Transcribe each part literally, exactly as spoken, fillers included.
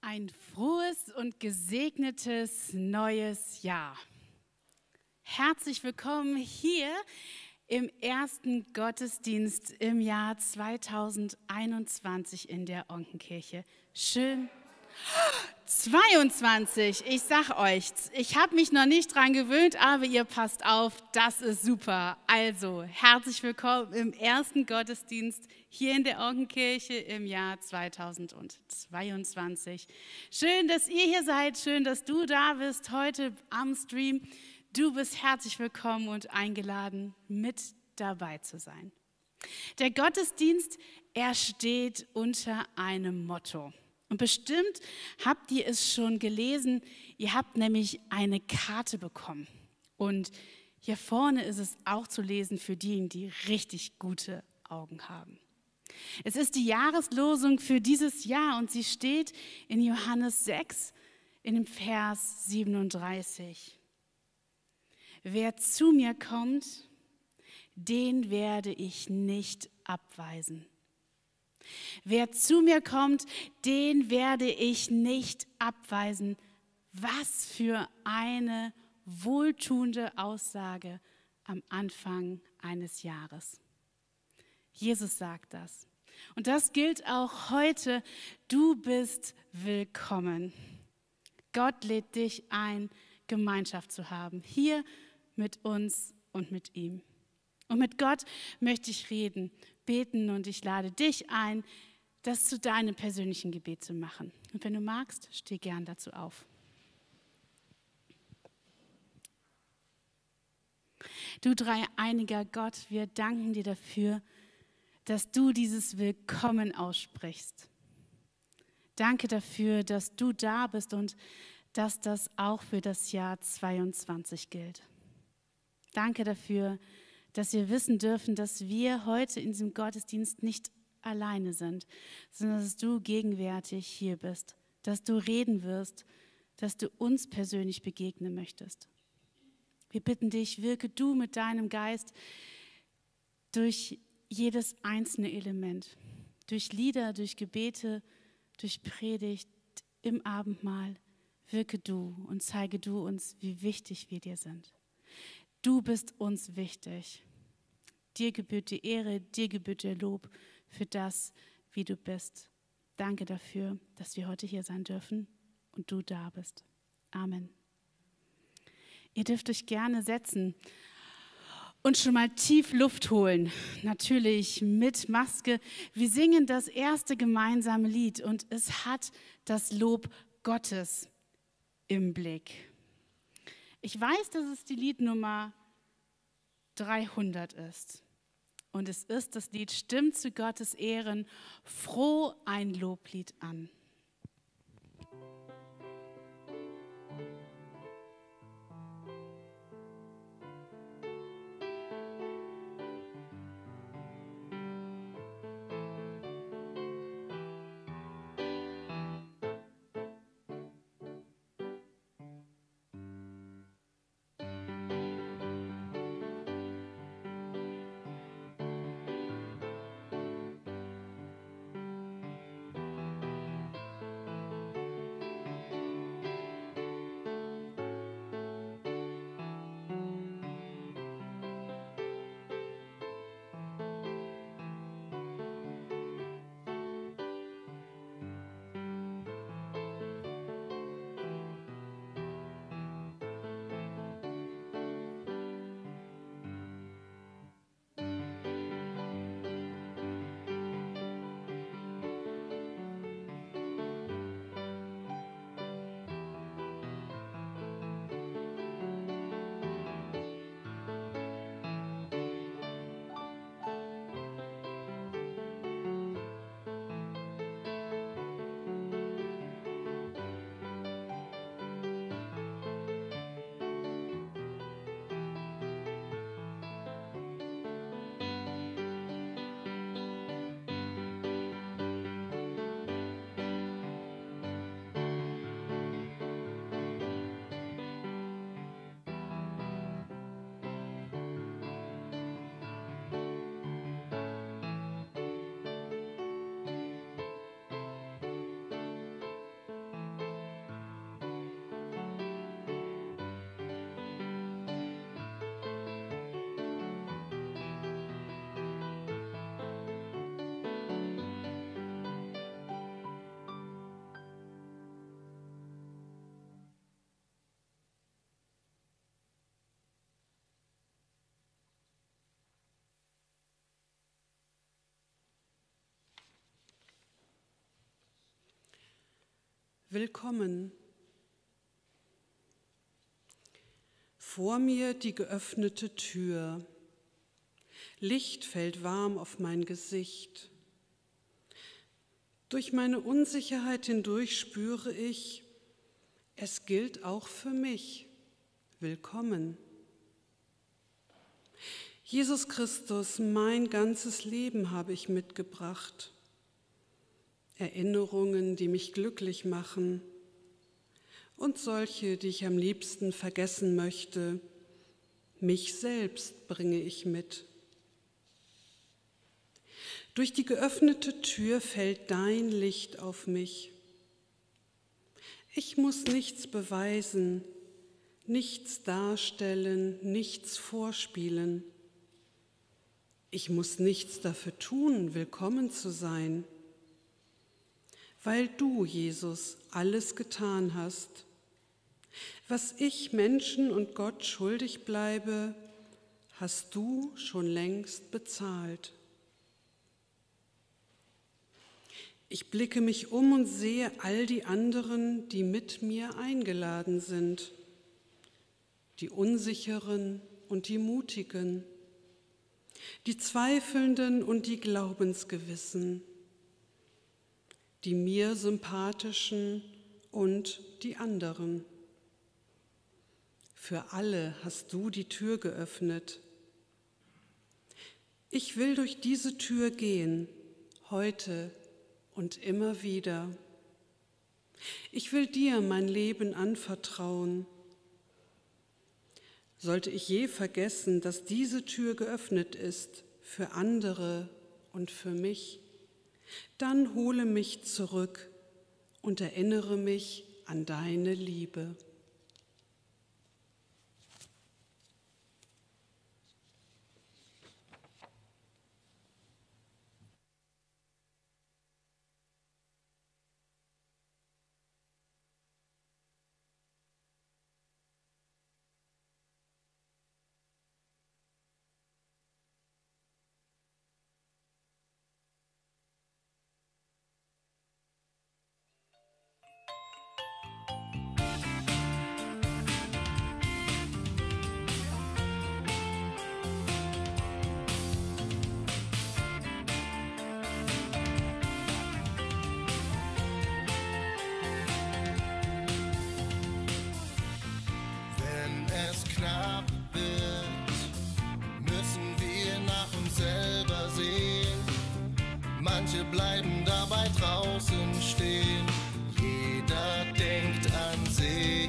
Ein frohes und gesegnetes neues Jahr. Herzlich willkommen hier im ersten Gottesdienst im Jahr zweitausendeinundzwanzig in der Onkenkirche. Schön. zweiundzwanzig, ich sag euch, ich habe mich noch nicht dran gewöhnt, aber ihr passt auf, das ist super. Also, herzlich willkommen im ersten Gottesdienst hier in der Onkenkirche im Jahr zweitausendzweiundzwanzig. Schön, dass ihr hier seid, schön, dass du da bist heute am Stream. Du bist herzlich willkommen und eingeladen, mit dabei zu sein. Der Gottesdienst, er steht unter einem Motto. Und bestimmt habt ihr es schon gelesen, ihr habt nämlich eine Karte bekommen. Und hier vorne ist es auch zu lesen für diejenigen, die richtig gute Augen haben. Es ist die Jahreslosung für dieses Jahr und sie steht in Johannes sechs in dem Vers siebenunddreißig. Wer zu mir kommt, den werde ich nicht abweisen. Wer zu mir kommt, den werde ich nicht abweisen. Was für eine wohltuende Aussage am Anfang eines Jahres. Jesus sagt das. Und das gilt auch heute. Du bist willkommen. Gott lädt dich ein, Gemeinschaft zu haben. Hier mit uns und mit ihm. Und mit Gott möchte ich reden, beten und ich lade dich ein, das zu deinem persönlichen Gebet zu machen. Und wenn du magst, steh gern dazu auf. Du dreieiniger Gott, wir danken dir dafür, dass du dieses Willkommen aussprichst. Danke dafür, dass du da bist und dass das auch für das Jahr zweiundzwanzig gilt. Danke dafür, dass wir wissen dürfen, dass wir heute in diesem Gottesdienst nicht alleine sind, sondern dass du gegenwärtig hier bist, dass du reden wirst, dass du uns persönlich begegnen möchtest. Wir bitten dich, wirke du mit deinem Geist durch jedes einzelne Element, durch Lieder, durch Gebete, durch Predigt, im Abendmahl. Wirke du und zeige du uns, wie wichtig wir dir sind. Du bist uns wichtig. Dir gebührt die Ehre, dir gebührt der Lob für das, wie du bist. Danke dafür, dass wir heute hier sein dürfen und du da bist. Amen. Ihr dürft euch gerne setzen und schon mal tief Luft holen. Natürlich mit Maske. Wir singen das erste gemeinsame Lied und es hat das Lob Gottes im Blick. Ich weiß, dass es die Liednummer dreihundert ist. Und es ist das Lied Stimmt zu Gottes Ehren, froh ein Loblied an. willkommen. Vor mir die geöffnete Tür. Licht fällt warm auf mein Gesicht. Durch meine Unsicherheit hindurch spüre ich, es gilt auch für mich. Willkommen. Jesus Christus, mein ganzes Leben habe ich mitgebracht. Erinnerungen, die mich glücklich machen und solche, die ich am liebsten vergessen möchte. Mich selbst bringe ich mit. Durch die geöffnete Tür fällt dein Licht auf mich. Ich muss nichts beweisen, nichts darstellen, nichts vorspielen. Ich muss nichts dafür tun, willkommen zu sein, weil du, Jesus, alles getan hast. Was ich Menschen und Gott schuldig bleibe, hast du schon längst bezahlt. Ich blicke mich um und sehe all die anderen, die mit mir eingeladen sind, die Unsicheren und die Mutigen, die Zweifelnden und die Glaubensgewissen, die mir sympathischen und die anderen. Für alle hast du die Tür geöffnet. Ich will durch diese Tür gehen, heute und immer wieder. Ich will dir mein Leben anvertrauen. Sollte ich je vergessen, dass diese Tür geöffnet ist für andere und für mich, dann hole mich zurück und erinnere mich an deine Liebe. Manche bleiben dabei draußen stehen, jeder denkt an sich.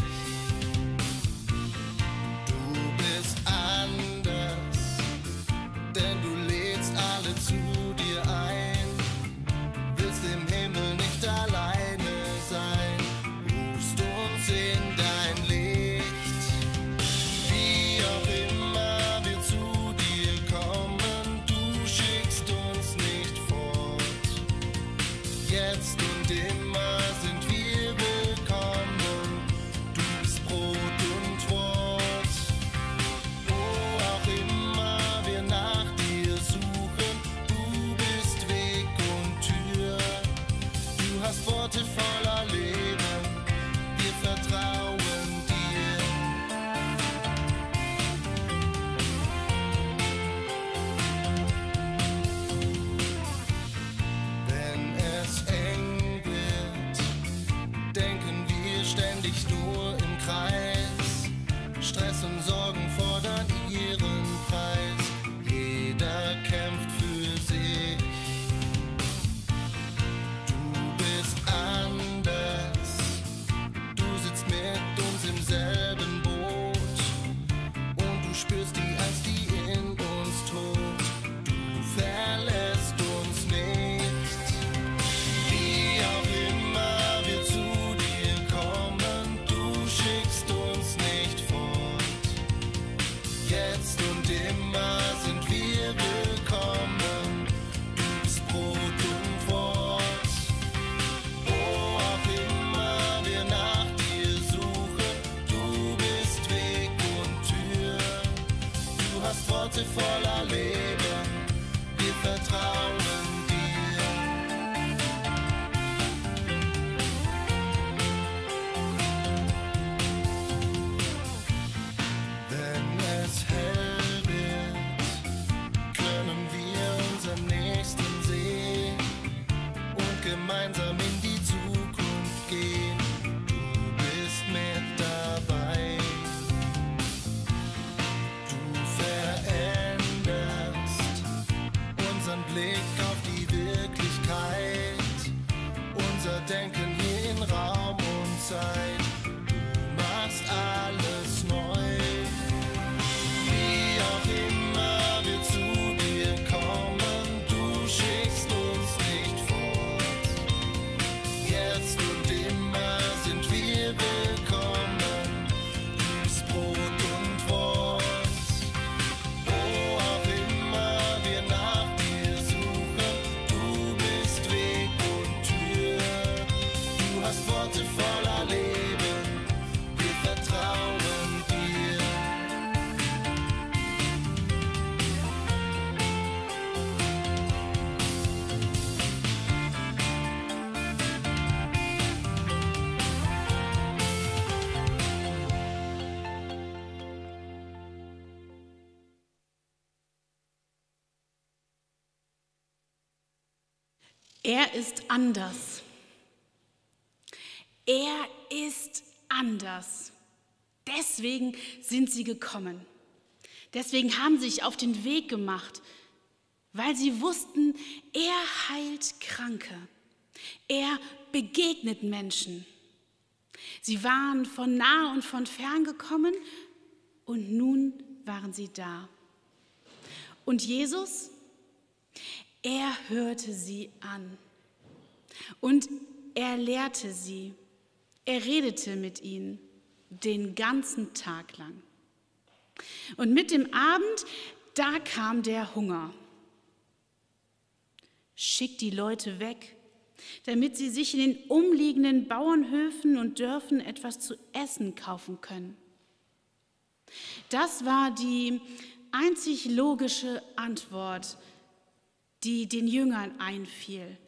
Du bist anders, denn du lädst alle zu dir ein, willst im Himmel nicht alleine sein, rufst uns in dein Licht. Wie auch immer wir zu dir kommen, du schickst uns nicht fort. Jetzt und immer sind wir willkommen, du bist Brot und Wort. Wo auch immer wir nach dir suchen, du bist Weg und Tür. Du hast Worte voller Leben, wir vertrauen dir. Wenn es eng wird, denken wir ständig nur im Kreis. Stress und Sorgen fordern ihren Preis. Jeder kämpft für sich. Du bist anders. Du sitzt mit uns im selben Boot. Und du spürst die Angst, die in uns tobt. Du verlässt uns nicht. Wie auch immer wir zu dir kommen, du schickst uns nicht fort. Jetzt und immer sind wir willkommen, du bist Brot und Wort. Wo auch immer wir nach dir suchen, du bist Weg und Tür. Du hast Worte voller Leben, wir vertrauen dir. Er ist anders. Er ist anders. Deswegen sind sie gekommen. Deswegen haben sie sich auf den Weg gemacht, weil sie wussten, er heilt Kranke. Er begegnet Menschen. Sie waren von nah und von fern gekommen und nun waren sie da. Und Jesus, er hörte sie an und er lehrte sie. Er redete mit ihnen den ganzen Tag lang. Und mit dem Abend, da kam der Hunger. Schickt die Leute weg, damit sie sich in den umliegenden Bauernhöfen und Dörfern etwas zu essen kaufen können. Das war die einzig logische Antwort, die den Jüngern einfiel.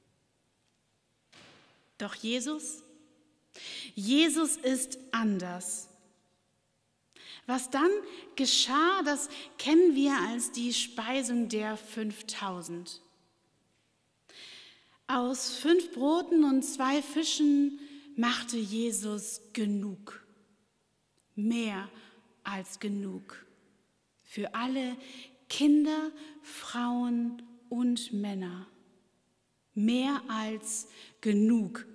Doch Jesus, Jesus ist anders. Was dann geschah, das kennen wir als die Speisung der fünftausend. Aus fünf Broten und zwei Fischen machte Jesus genug, mehr als genug, für alle Kinder, Frauen und Männer, mehr als genug.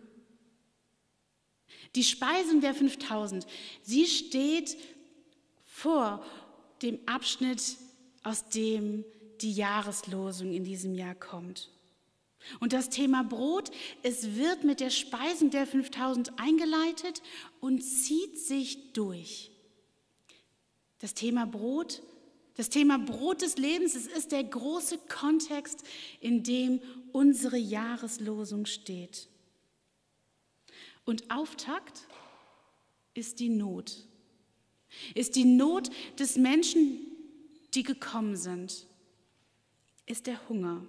Die Speisung der fünftausend, sie steht vor dem Abschnitt, aus dem die Jahreslosung in diesem Jahr kommt. Und das Thema Brot, es wird mit der Speisung der fünftausend eingeleitet und zieht sich durch. Das Thema Brot, das Thema Brot des Lebens, es ist der große Kontext, in dem unsere Jahreslosung steht. Und Auftakt ist die Not. Ist die Not des Menschen, die gekommen sind. Ist der Hunger.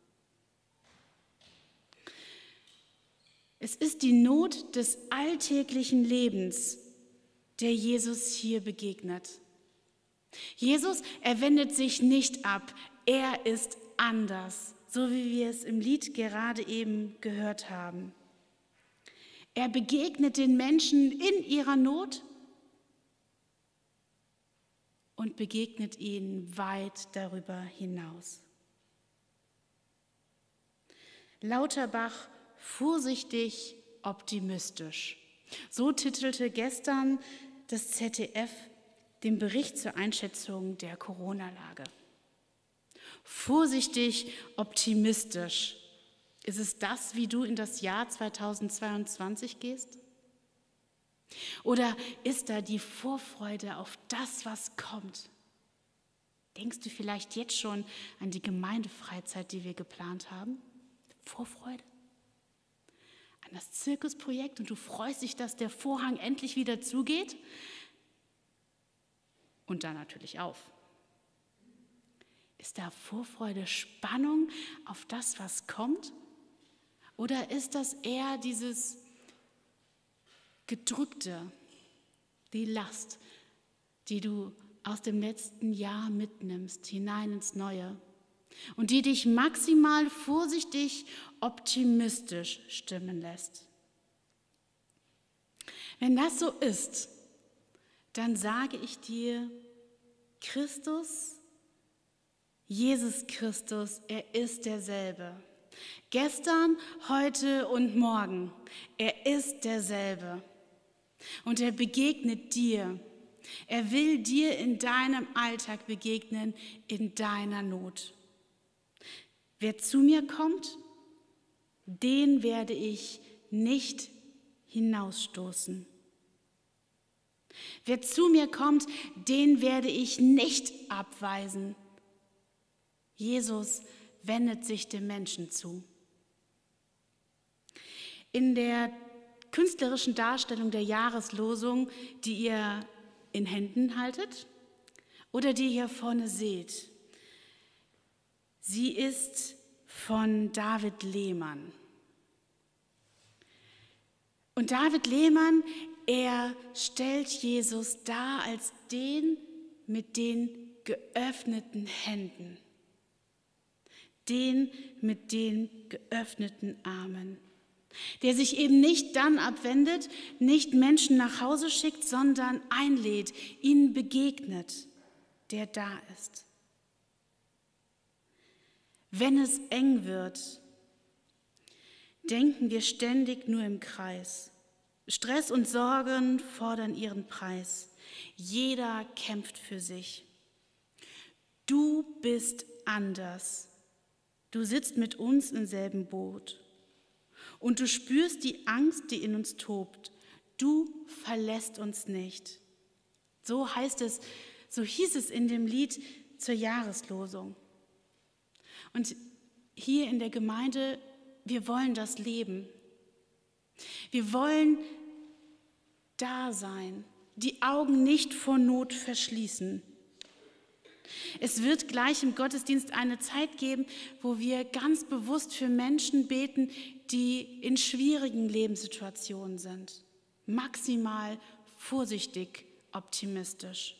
Es ist die Not des alltäglichen Lebens, der Jesus hier begegnet. Jesus, er wendet sich nicht ab, er ist anders, so wie wir es im Lied gerade eben gehört haben. Er begegnet den Menschen in ihrer Not und begegnet ihnen weit darüber hinaus. Lauterbach, vorsichtig optimistisch. So titelte gestern das Z D F den Bericht zur Einschätzung der Corona-Lage. Vorsichtig optimistisch. Ist es das, wie du in das Jahr zweitausendzweiundzwanzig gehst? Oder ist da die Vorfreude auf das, was kommt? Denkst du vielleicht jetzt schon an die Gemeindefreizeit, die wir geplant haben? Vorfreude? An das Zirkusprojekt und du freust dich, dass der Vorhang endlich wieder zugeht? Und dann natürlich auf. Ist da Vorfreude, Spannung auf das, was kommt? Oder ist das eher dieses Gedrückte, die Last, die du aus dem letzten Jahr mitnimmst, hinein ins Neue und die dich maximal vorsichtig optimistisch stimmen lässt? Wenn das so ist, dann sage ich dir, Christus, Jesus Christus, er ist derselbe. Gestern, heute und morgen, er ist derselbe. Und er begegnet dir. Er will dir in deinem Alltag begegnen, in deiner Not. Wer zu mir kommt, den werde ich nicht hinausstoßen. Wer zu mir kommt, den werde ich nicht abweisen. Jesus wendet sich dem Menschen zu. In der künstlerischen Darstellung der Jahreslosung, die ihr in Händen haltet oder die ihr hier vorne seht, sie ist von David Lehmann. Und David Lehmann, er stellt Jesus dar als den mit den geöffneten Händen. den mit den geöffneten Armen, der sich eben nicht dann abwendet, nicht Menschen nach Hause schickt, sondern einlädt, ihnen begegnet, der da ist. Wenn es eng wird, denken wir ständig nur im Kreis. Stress und Sorgen fordern ihren Preis. Jeder kämpft für sich. Du bist anders. Du sitzt mit uns im selben Boot. Und du spürst die Angst, die in uns tobt. Du verlässt uns nicht. So heißt es, so hieß es in dem Lied zur Jahreslosung. Und hier in der Gemeinde, wir wollen das leben. Wir wollen da sein, die Augen nicht vor Not verschließen. Es wird gleich im Gottesdienst eine Zeit geben, wo wir ganz bewusst für Menschen beten, die in schwierigen Lebenssituationen sind. Maximal vorsichtig, optimistisch.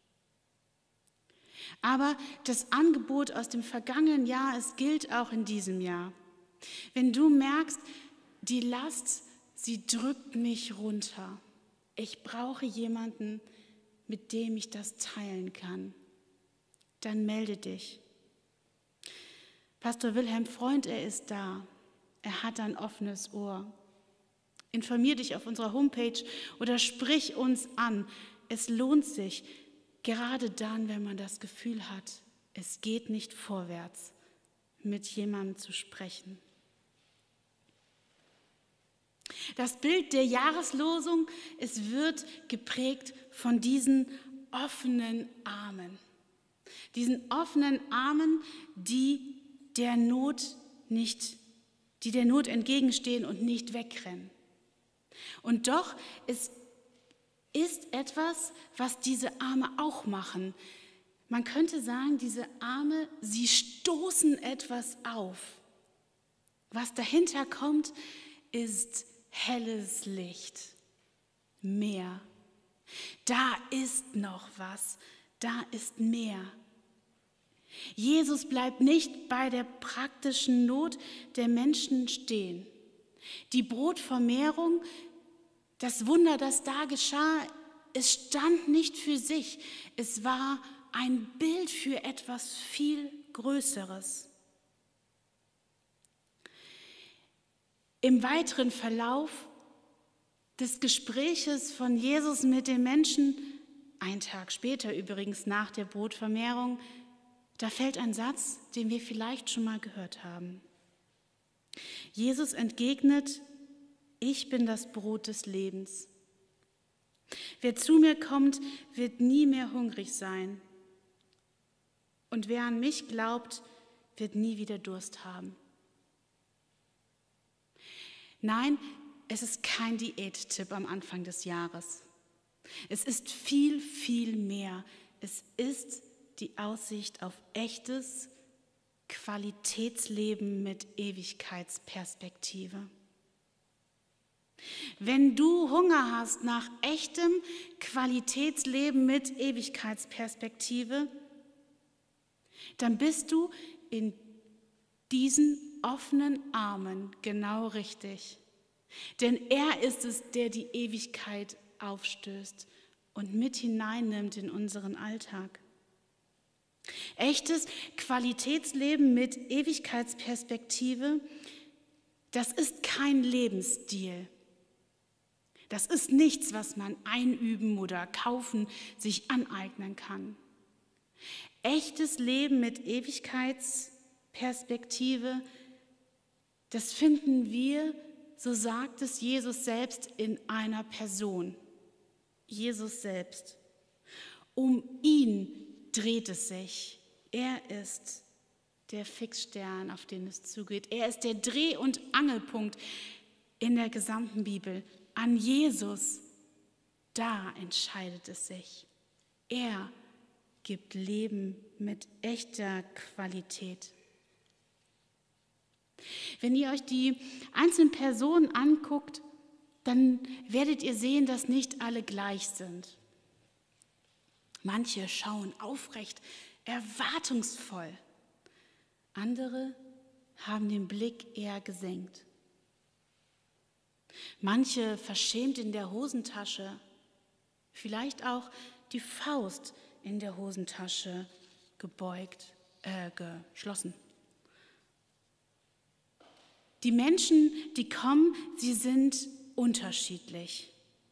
Aber das Angebot aus dem vergangenen Jahr, es gilt auch in diesem Jahr. Wenn du merkst, die Last, sie drückt mich runter. Ich brauche jemanden, mit dem ich das teilen kann. Dann melde dich. Pastor Wilhelm Freund, er ist da. Er hat ein offenes Ohr. Informier dich auf unserer Homepage oder sprich uns an. Es lohnt sich, gerade dann, wenn man das Gefühl hat, es geht nicht vorwärts, mit jemandem zu sprechen. Das Bild der Jahreslosung, es wird geprägt von diesen offenen Armen. Diesen offenen Armen, die der Not nicht, die der Not entgegenstehen und nicht wegrennen. Und doch, es ist etwas, was diese Arme auch machen. Man könnte sagen, diese Arme, sie stoßen etwas auf. Was dahinter kommt, ist helles Licht, mehr. Da ist noch was, da ist mehr. Jesus bleibt nicht bei der praktischen Not der Menschen stehen. Die Brotvermehrung, das Wunder, das da geschah, es stand nicht für sich. Es war ein Bild für etwas viel Größeres. Im weiteren Verlauf des Gespräches von Jesus mit den Menschen, einen Tag später übrigens nach der Brotvermehrung, da fällt ein Satz, den wir vielleicht schon mal gehört haben. Jesus entgegnet: Ich bin das Brot des Lebens. Wer zu mir kommt, wird nie mehr hungrig sein. Und wer an mich glaubt, wird nie wieder Durst haben. Nein, es ist kein Diättipp am Anfang des Jahres. Es ist viel, viel mehr. Es ist die Aussicht auf echtes Qualitätsleben mit Ewigkeitsperspektive. Wenn du Hunger hast nach echtem Qualitätsleben mit Ewigkeitsperspektive, dann bist du in diesen offenen Armen genau richtig. Denn er ist es, der die Ewigkeit aufstößt und mit hineinnimmt in unseren Alltag. Echtes Qualitätsleben mit Ewigkeitsperspektive, das ist kein Lebensstil. Das ist nichts, was man einüben oder kaufen, sich aneignen kann. Echtes Leben mit Ewigkeitsperspektive, das finden wir, so sagt es Jesus selbst, in einer Person. Jesus selbst. Um ihn dreht es sich. Er ist der Fixstern, auf den es zugeht. Er ist der Dreh- und Angelpunkt in der gesamten Bibel. An Jesus, da entscheidet es sich. Er gibt Leben mit echter Qualität. Wenn ihr euch die einzelnen Personen anguckt, dann werdet ihr sehen, dass nicht alle gleich sind. Manche schauen aufrecht, erwartungsvoll. Andere haben den Blick eher gesenkt. Manche verschämt in der Hosentasche, vielleicht auch die Faust in der Hosentasche gebeugt, äh, geschlossen. Die Menschen, die kommen, sie sind unterschiedlich.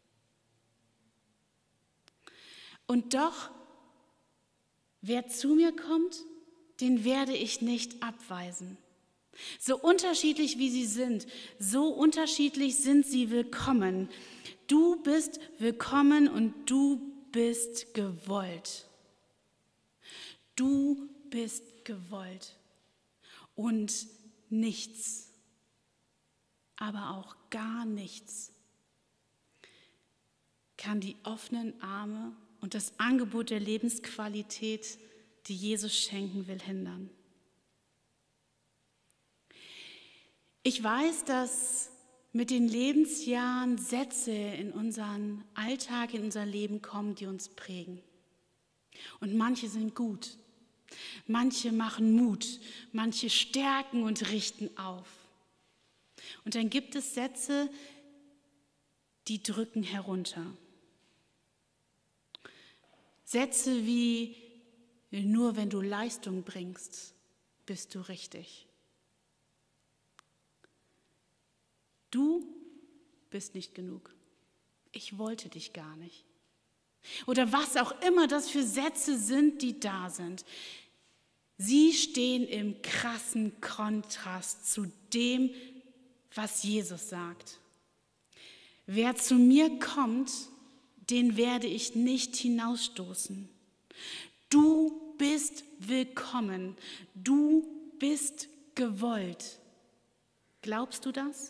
Und doch, wer zu mir kommt, den werde ich nicht abweisen. So unterschiedlich wie sie sind, so unterschiedlich sind sie willkommen. Du bist willkommen und du bist gewollt. Du bist gewollt. Und nichts, aber auch gar nichts kann die offenen Arme und das Angebot der Lebensqualität, die Jesus schenken will, hindern. Ich weiß, dass mit den Lebensjahren Sätze in unseren Alltag, in unser Leben kommen, die uns prägen. Und manche sind gut, manche machen Mut, manche stärken und richten auf. Und dann gibt es Sätze, die drücken herunter. Sätze wie, nur wenn du Leistung bringst, bist du richtig. Du bist nicht genug. Ich wollte dich gar nicht. Oder was auch immer das für Sätze sind, die da sind. Sie stehen im krassen Kontrast zu dem, was Jesus sagt. Wer zu mir kommt, den werde ich nicht hinausstoßen. Du bist willkommen. Du bist gewollt. Glaubst du das?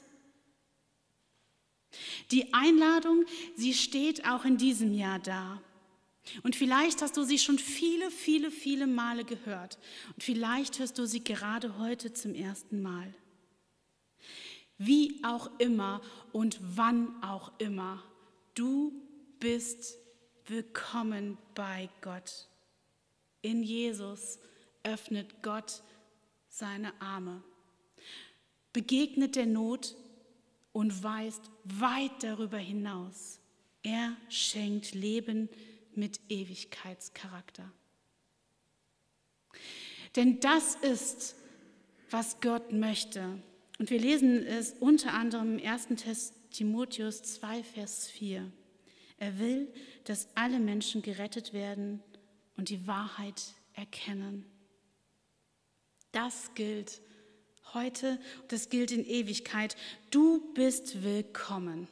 Die Einladung, sie steht auch in diesem Jahr da. Und vielleicht hast du sie schon viele, viele, viele Male gehört. Und vielleicht hörst du sie gerade heute zum ersten Mal. Wie auch immer und wann auch immer, du bist willkommen bei Gott. In Jesus öffnet Gott seine Arme, begegnet der Not und weist weit darüber hinaus. Er schenkt Leben mit Ewigkeitscharakter. Denn das ist, was Gott möchte. Und wir lesen es unter anderem im ersten Timotheus zwei, Vers vier. Er will, dass alle Menschen gerettet werden und die Wahrheit erkennen. Das gilt heute, das gilt in Ewigkeit. Du bist willkommen.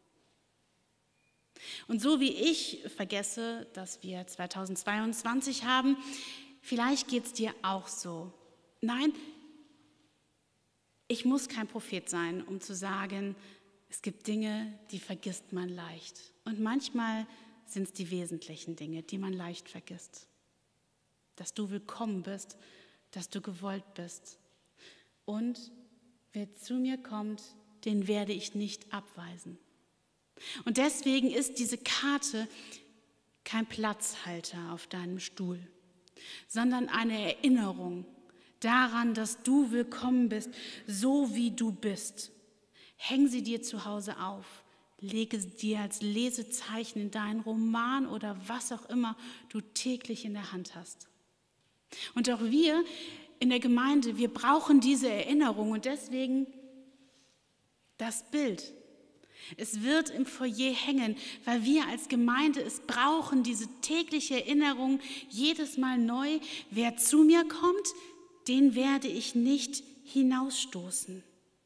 Und so wie ich vergesse, dass wir zweitausendzweiundzwanzig haben, vielleicht geht es dir auch so. Nein, ich muss kein Prophet sein, um zu sagen, es gibt Dinge, die vergisst man leicht. Und manchmal sind es die wesentlichen Dinge, die man leicht vergisst. Dass du willkommen bist, dass du gewollt bist. Und wer zu mir kommt, den werde ich nicht abweisen. Und deswegen ist diese Karte kein Platzhalter auf deinem Stuhl, sondern eine Erinnerung daran, dass du willkommen bist, so wie du bist. Häng sie dir zu Hause auf, lege sie dir als Lesezeichen in deinen Roman oder was auch immer du täglich in der Hand hast. Und auch wir in der Gemeinde, wir brauchen diese Erinnerung und deswegen das Bild. Es wird im Foyer hängen, weil wir als Gemeinde es brauchen, diese tägliche Erinnerung jedes Mal neu. Wer zu mir kommt, den werde ich nicht hinausstoßen.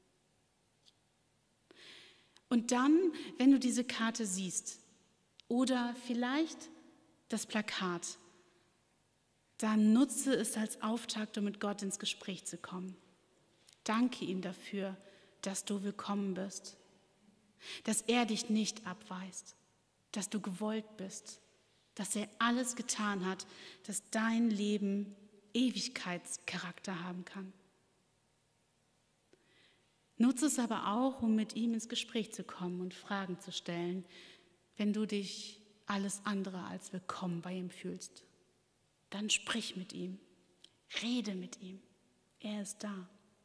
Und dann, wenn du diese Karte siehst oder vielleicht das Plakat, dann nutze es als Auftakt, um mit Gott ins Gespräch zu kommen. Danke ihm dafür, dass du willkommen bist, dass er dich nicht abweist, dass du gewollt bist, dass er alles getan hat, dass dein Leben Ewigkeitscharakter haben kann. Nutze es aber auch, um mit ihm ins Gespräch zu kommen und Fragen zu stellen, wenn du dich alles andere als willkommen bei ihm fühlst. Dann sprich mit ihm, rede mit ihm, Er ist da.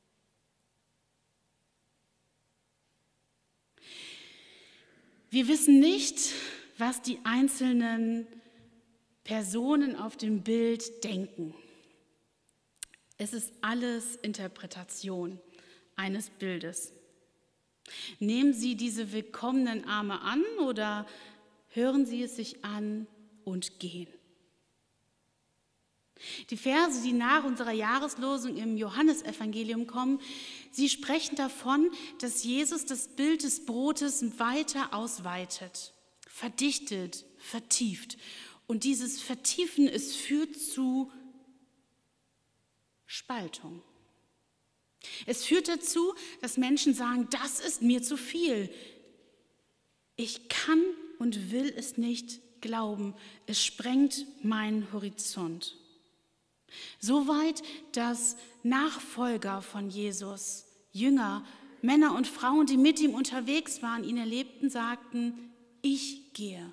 Wir wissen nicht, was die einzelnen Personen auf dem Bild denken. Es ist alles Interpretation eines Bildes. Nehmen Sie diese willkommenen Arme an oder hören Sie es sich an und gehen. Die Verse, die nach unserer Jahreslosung im Johannesevangelium kommen, sie sprechen davon, dass Jesus das Bild des Brotes weiter ausweitet, verdichtet, vertieft. Und dieses Vertiefen, es führt zu Spaltung. Es führt dazu, dass Menschen sagen, das ist mir zu viel. Ich kann und will es nicht glauben. Es sprengt meinen Horizont. Soweit, dass Nachfolger von Jesus, Jünger, Männer und Frauen, die mit ihm unterwegs waren, ihn erlebten, sagten, ich gehe.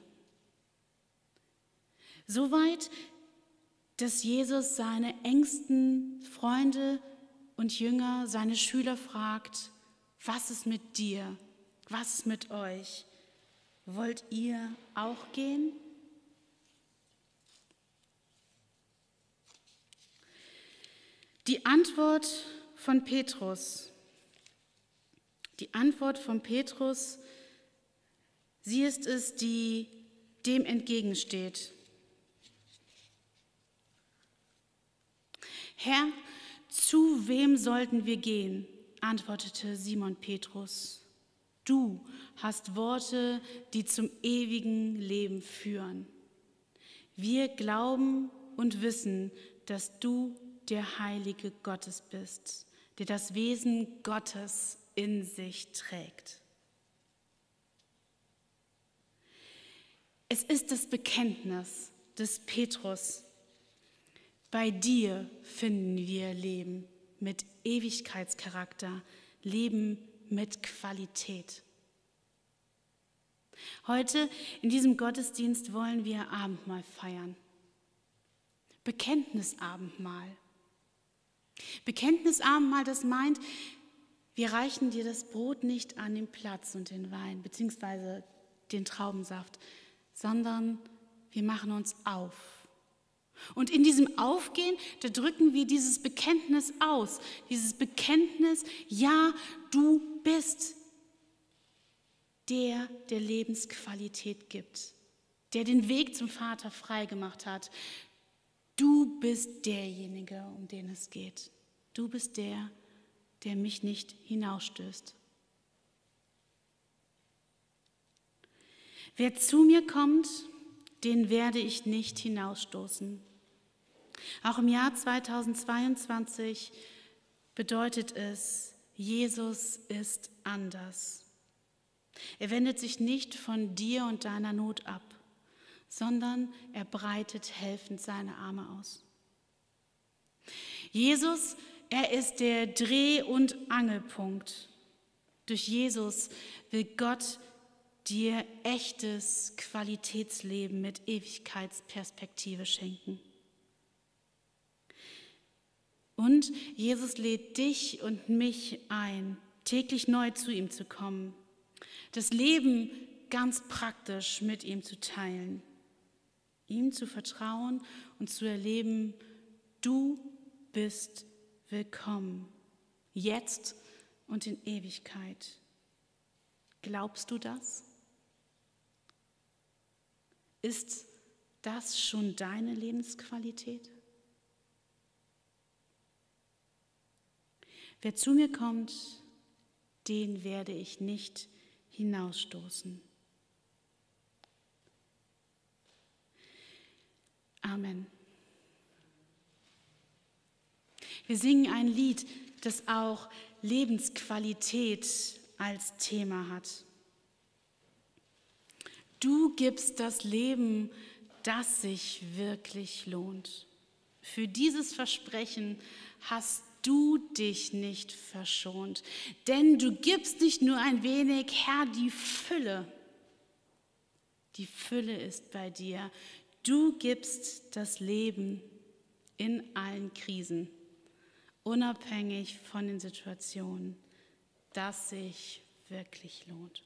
Soweit, dass Jesus seine engsten Freunde und Jünger, seine Schüler fragt, was ist mit dir? Was ist mit euch? Wollt ihr auch gehen? Die Antwort von Petrus, die Antwort von Petrus, sie ist es, die dem entgegensteht. Herr, zu wem sollten wir gehen? Antwortete Simon Petrus. Du hast Worte, die zum ewigen Leben führen. Wir glauben und wissen, dass du der Heilige Gottes bist, der das Wesen Gottes in sich trägt. Es ist das Bekenntnis des Petrus. Bei dir finden wir Leben mit Ewigkeitscharakter, Leben mit Qualität. Heute in diesem Gottesdienst wollen wir Abendmahl feiern. Bekenntnisabendmahl. Bekenntnisabendmahl, das meint, wir reichen dir das Brot nicht an den Platz und den Wein, beziehungsweise den Traubensaft, sondern wir machen uns auf. Und in diesem Aufgehen, da drücken wir dieses Bekenntnis aus, dieses Bekenntnis, ja, du bist der, der Lebensqualität gibt, der den Weg zum Vater freigemacht hat. Du bist derjenige, um den es geht. Du bist der, der mich nicht hinausstößt. Wer zu mir kommt, den werde ich nicht hinausstoßen. Auch im Jahr zweitausendzweiundzwanzig bedeutet es, Jesus ist anders. Er wendet sich nicht von dir und deiner Not ab, sondern er breitet helfend seine Arme aus. Jesus, er ist der Dreh- und Angelpunkt. Durch Jesus will Gott dir echtes Qualitätsleben mit Ewigkeitsperspektive schenken. Und Jesus lädt dich und mich ein, täglich neu zu ihm zu kommen, das Leben ganz praktisch mit ihm zu teilen, ihm zu vertrauen und zu erleben, du bist willkommen, jetzt und in Ewigkeit. Glaubst du das? Ist das schon deine Lebensqualität? Wer zu mir kommt, den werde ich nicht hinausstoßen. Amen. Wir singen ein Lied, das auch Lebensqualität als Thema hat. Du gibst das Leben, das sich wirklich lohnt. Für dieses Versprechen hast du dich nicht verschont, denn du gibst nicht nur ein wenig, Herr, die Fülle. Die Fülle ist bei dir. Du gibst das Leben in allen Krisen unabhängig von den Situationen, das sich wirklich lohnt.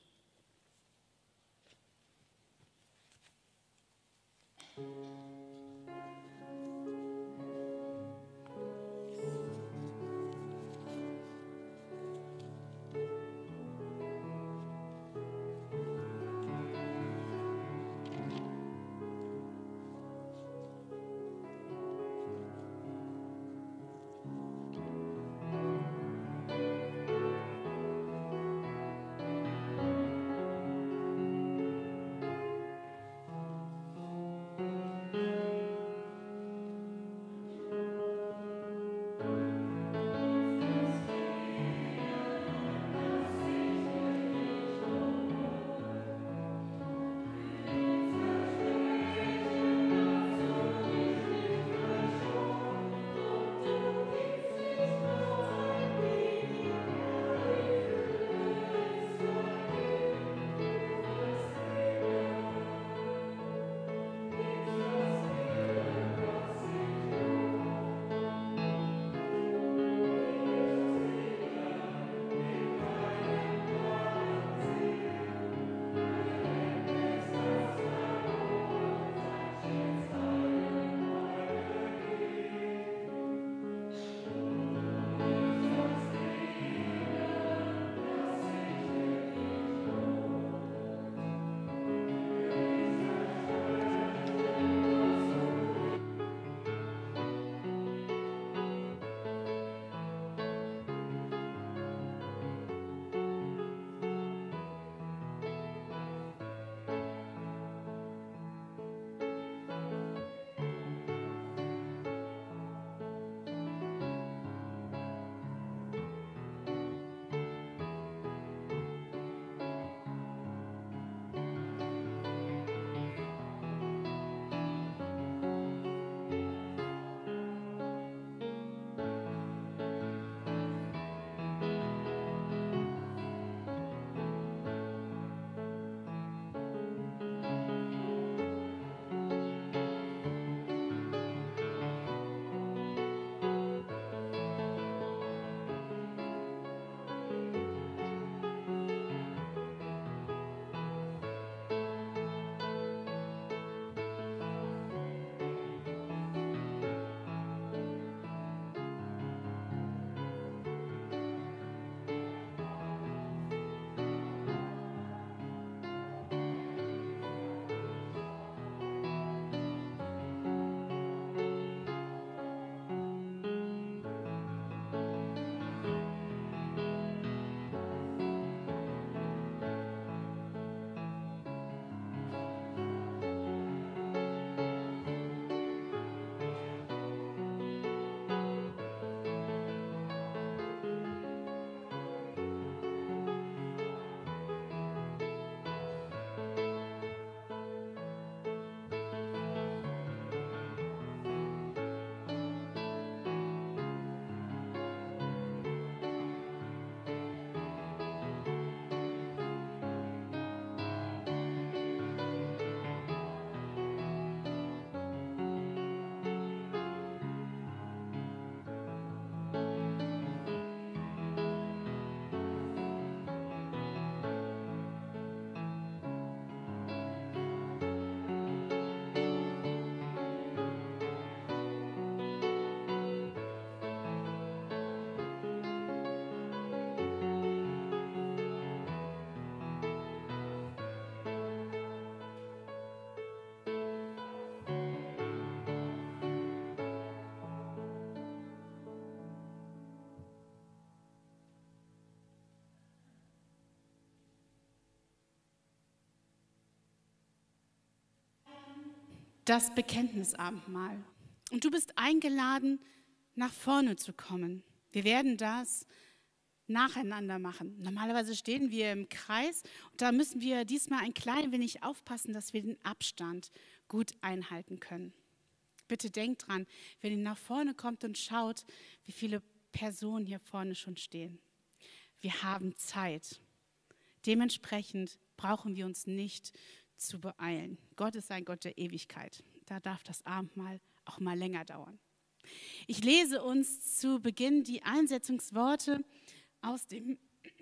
Das Bekenntnisabendmahl. Und du bist eingeladen, nach vorne zu kommen. Wir werden das nacheinander machen. Normalerweise stehen wir im Kreis und da müssen wir diesmal ein klein wenig aufpassen, dass wir den Abstand gut einhalten können. Bitte denkt dran, wenn ihr nach vorne kommt und schaut, wie viele Personen hier vorne schon stehen. Wir haben Zeit. Dementsprechend brauchen wir uns nicht zu beeilen. Gott ist ein Gott der Ewigkeit. Da darf das Abendmahl auch mal länger dauern. Ich lese uns zu Beginn die Einsetzungsworte aus dem,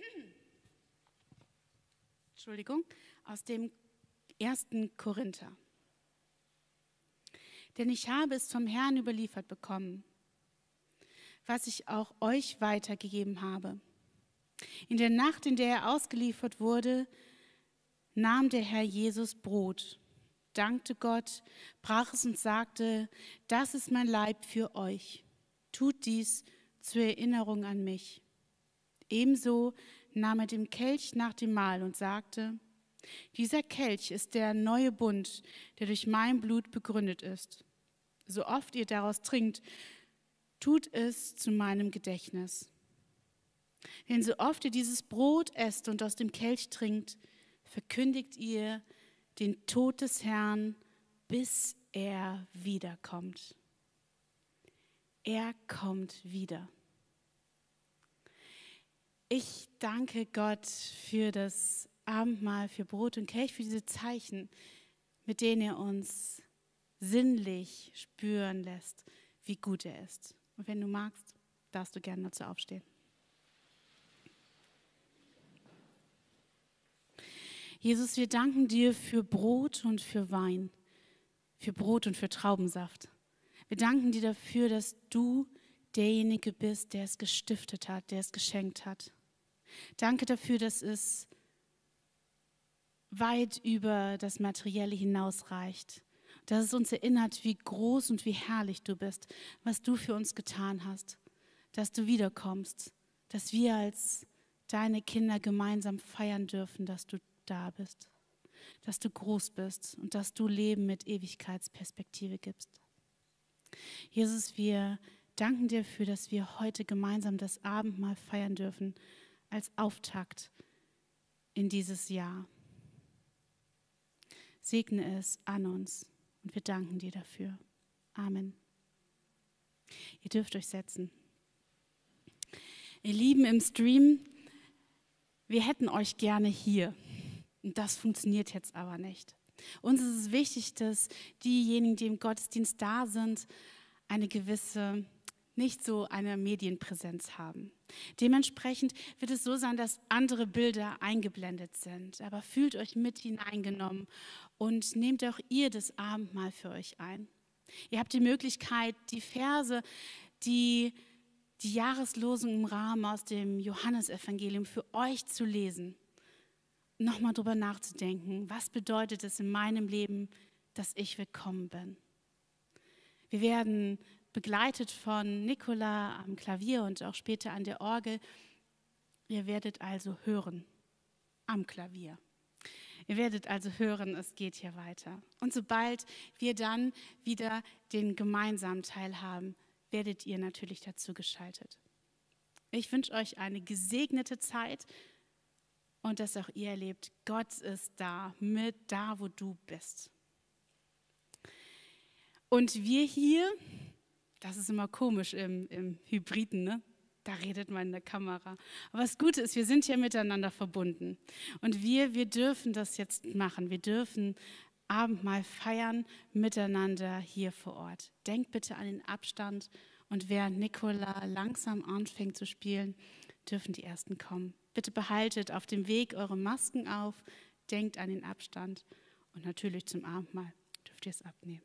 Entschuldigung, aus dem ersten Korinther. Denn ich habe es vom Herrn überliefert bekommen, was ich auch euch weitergegeben habe. In der Nacht, in der er ausgeliefert wurde, nahm der Herr Jesus Brot, dankte Gott, brach es und sagte, das ist mein Leib für euch. Tut dies zur Erinnerung an mich. Ebenso nahm er den Kelch nach dem Mahl und sagte, dieser Kelch ist der neue Bund, der durch mein Blut begründet ist. So oft ihr daraus trinkt, tut es zu meinem Gedächtnis. Denn so oft ihr dieses Brot esst und aus dem Kelch trinkt, verkündigt ihr den Tod des Herrn, bis er wiederkommt. Er kommt wieder. Ich danke Gott für das Abendmahl, für Brot und Kelch, für diese Zeichen, mit denen er uns sinnlich spüren lässt, wie gut er ist. Und wenn du magst, darfst du gerne dazu aufstehen. Jesus, wir danken dir für Brot und für Wein, für Brot und für Traubensaft. Wir danken dir dafür, dass du derjenige bist, der es gestiftet hat, der es geschenkt hat. Danke dafür, dass es weit über das Materielle hinausreicht, dass es uns erinnert, wie groß und wie herrlich du bist, was du für uns getan hast, dass du wiederkommst, dass wir als deine Kinder gemeinsam feiern dürfen, dass du da bist, dass du groß bist und dass du Leben mit Ewigkeitsperspektive gibst. Jesus, wir danken dir dafür, dass wir heute gemeinsam das Abendmahl feiern dürfen als Auftakt in dieses Jahr. Segne es an uns und wir danken dir dafür. Amen. Ihr dürft euch setzen. Ihr Lieben im Stream, wir hätten euch gerne hier. Und das funktioniert jetzt aber nicht. Uns ist es wichtig, dass diejenigen, die im Gottesdienst da sind, eine gewisse, nicht so eine Medienpräsenz haben. Dementsprechend wird es so sein, dass andere Bilder eingeblendet sind. Aber fühlt euch mit hineingenommen und nehmt auch ihr das Abendmahl für euch ein. Ihr habt die Möglichkeit, die Verse, die die Jahreslosung im Rahmen aus dem Johannesevangelium für euch zu lesen. Nochmal drüber nachzudenken, was bedeutet es in meinem Leben, dass ich willkommen bin. Wir werden begleitet von Nicola am Klavier und auch später an der Orgel. Ihr werdet also hören am Klavier. Ihr werdet also hören, es geht hier weiter. Und sobald wir dann wieder den gemeinsamen Teil haben, werdet ihr natürlich dazu geschaltet. Ich wünsche euch eine gesegnete Zeit. Und dass auch ihr erlebt, Gott ist da, mit da, wo du bist. Und wir hier, das ist immer komisch im, im Hybriden, ne? Da redet man in der Kamera. Aber das Gute ist, wir sind ja miteinander verbunden. Und wir, wir dürfen das jetzt machen. Wir dürfen Abendmahl feiern miteinander hier vor Ort. Denkt bitte an den Abstand. Und während Nicola langsam anfängt zu spielen, dürfen die Ersten kommen. Bitte behaltet auf dem Weg eure Masken auf, denkt an den Abstand und natürlich zum Abendmahl dürft ihr es abnehmen.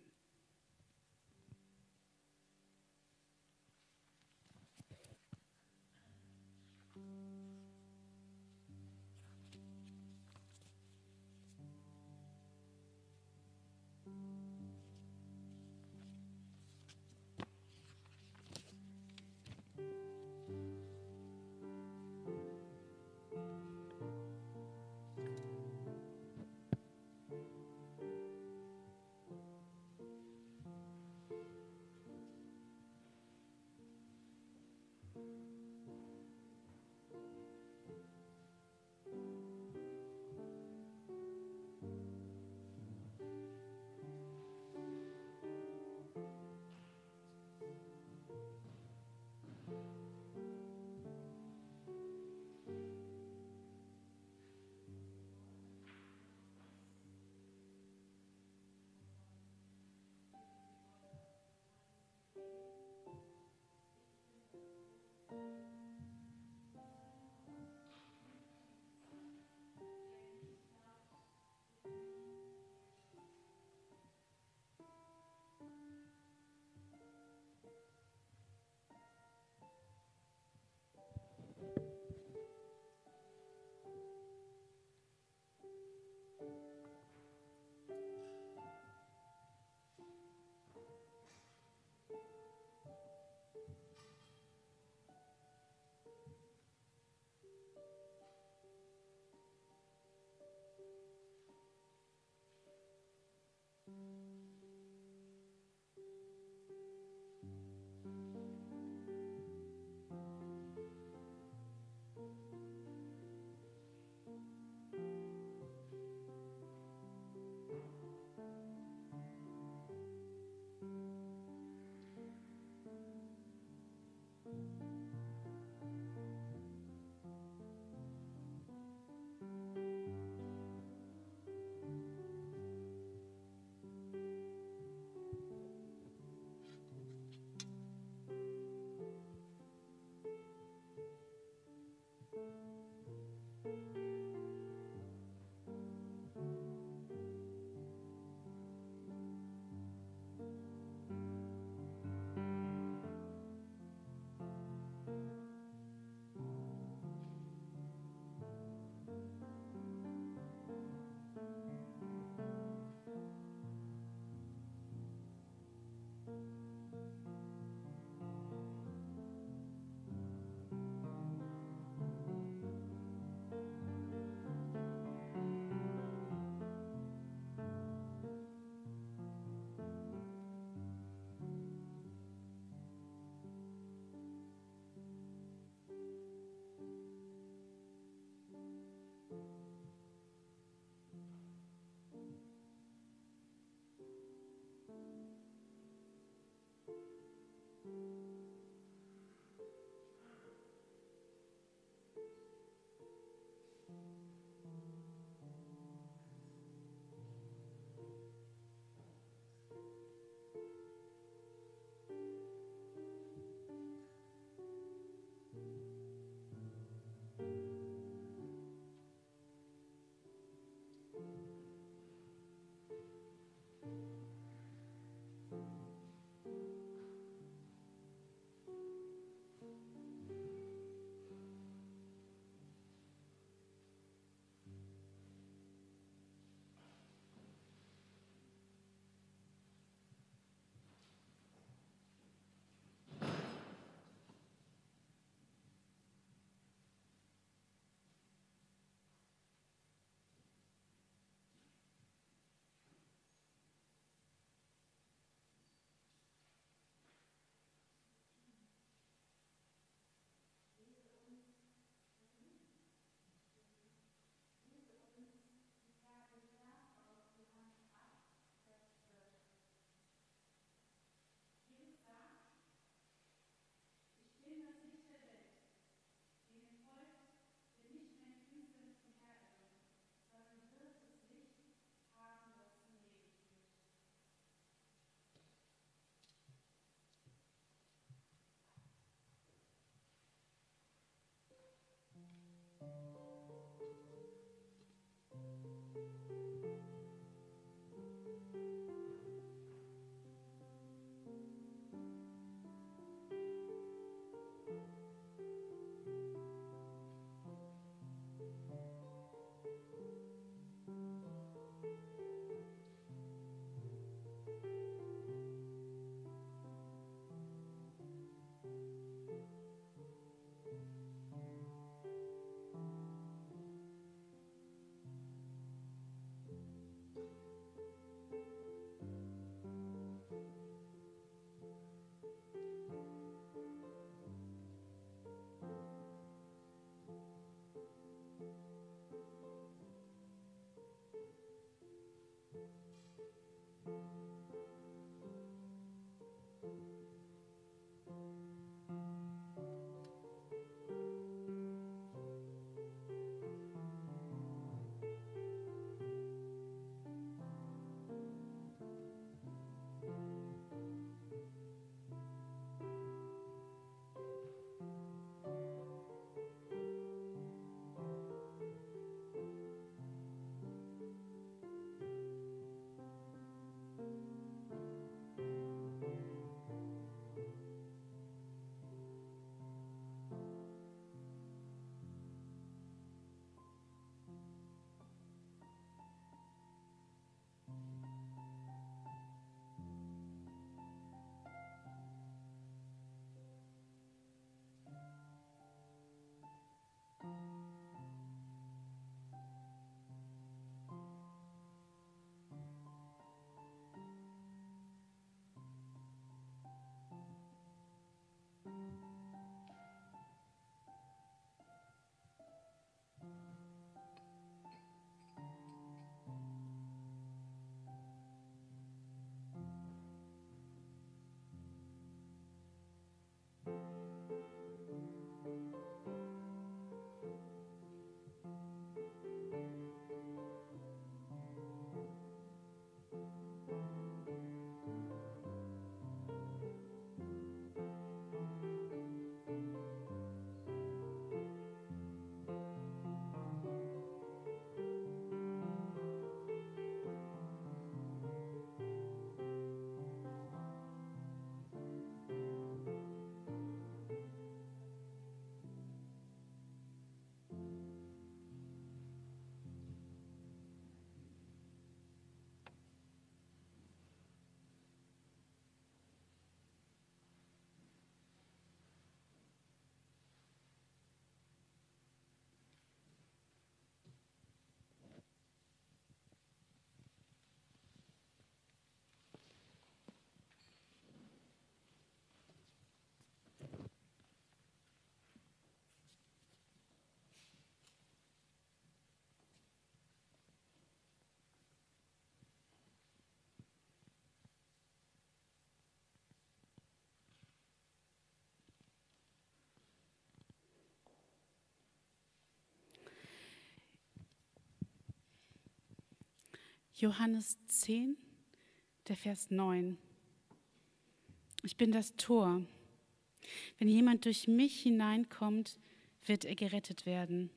Johannes zehn, der Vers neun. Ich bin das Tor. Wenn jemand durch mich hineinkommt, wird er gerettet werden.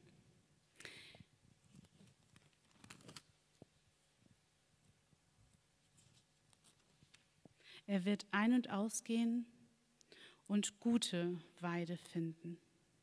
Er wird ein- und ausgehen und gute Weide finden.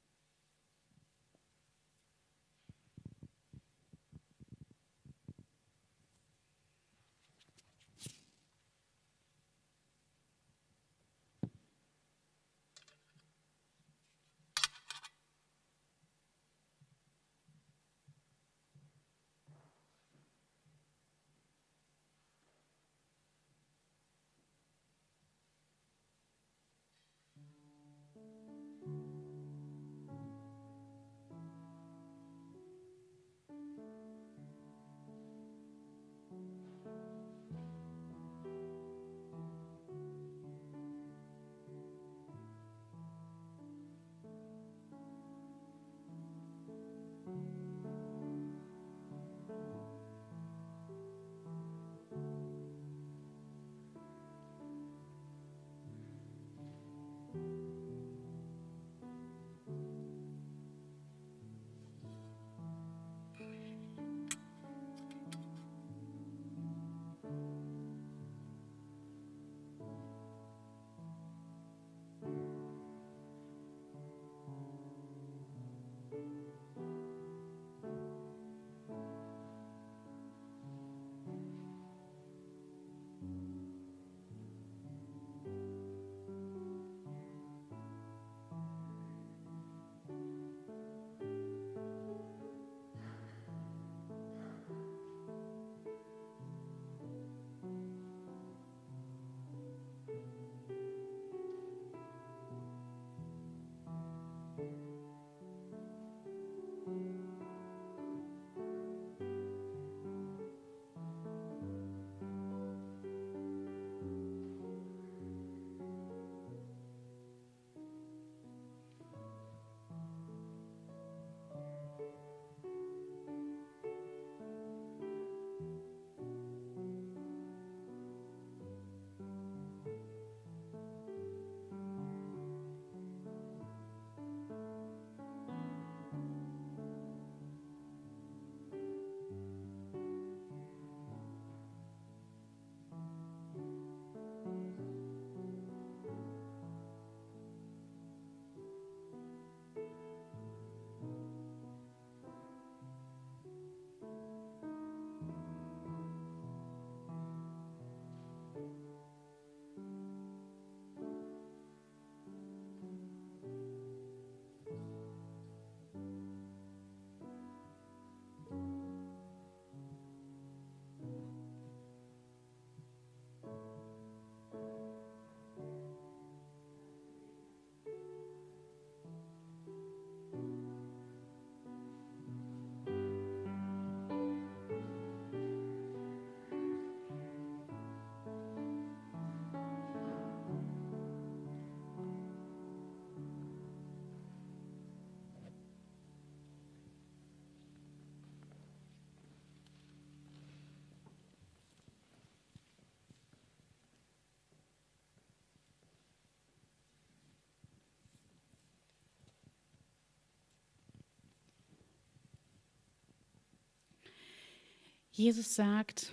Jesus sagt,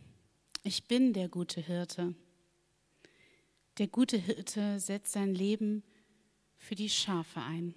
ich bin der gute Hirte. Der gute Hirte setzt sein Leben für die Schafe ein.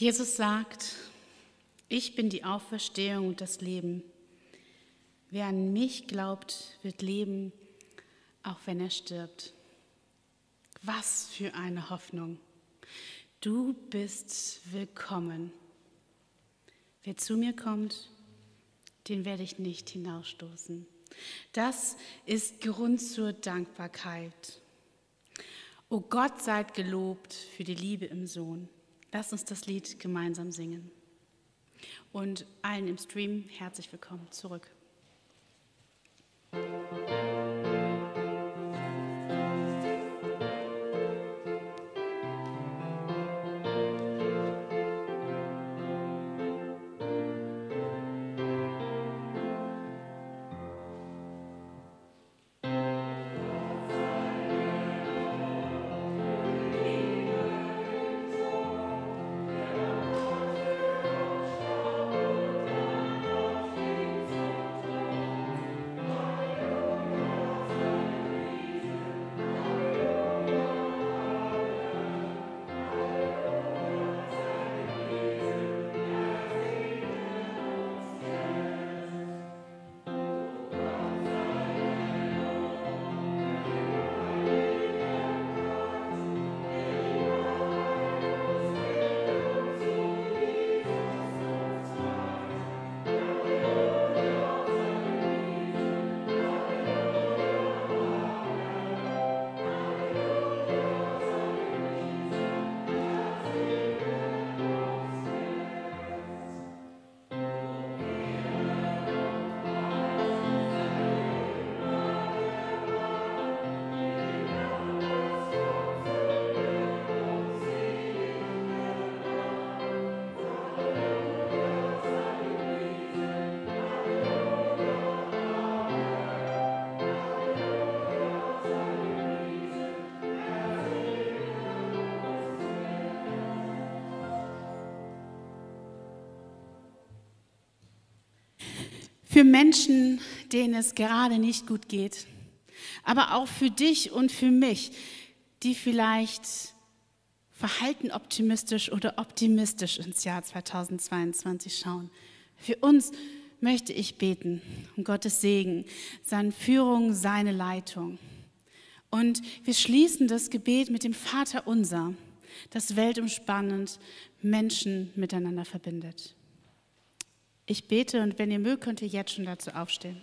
Jesus sagt, ich bin die Auferstehung und das Leben. Wer an mich glaubt, wird leben, auch wenn er stirbt. Was für eine Hoffnung. Du bist willkommen. Wer zu mir kommt, den werde ich nicht hinausstoßen. Das ist Grund zur Dankbarkeit. O Gott, seid gelobt für die Liebe im Sohn. Lass uns das Lied gemeinsam singen. Und allen im Stream herzlich willkommen zurück. Für Menschen, denen es gerade nicht gut geht, aber auch für dich und für mich, die vielleicht verhalten optimistisch oder optimistisch ins Jahr zweitausendzweiundzwanzig schauen. Für uns möchte ich beten um Gottes Segen, seine Führung, seine Leitung. Und wir schließen das Gebet mit dem Vater Unser, das weltumspannend Menschen miteinander verbindet. Ich bete und wenn ihr mögt, könnt ihr jetzt schon dazu aufstehen.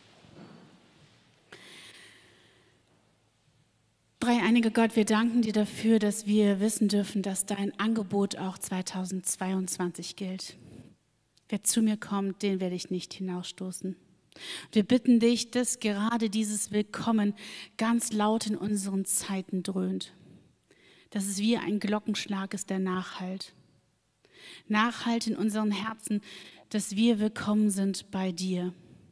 Dreieiniger Gott, wir danken dir dafür, dass wir wissen dürfen, dass dein Angebot auch zweitausendzweiundzwanzig gilt. Wer zu mir kommt, den werde ich nicht hinausstoßen. Wir bitten dich, dass gerade dieses Willkommen ganz laut in unseren Zeiten dröhnt. Dass es wie ein Glockenschlag ist, der nachhallt. Nachhalt in unseren Herzen, dass wir willkommen sind bei dir.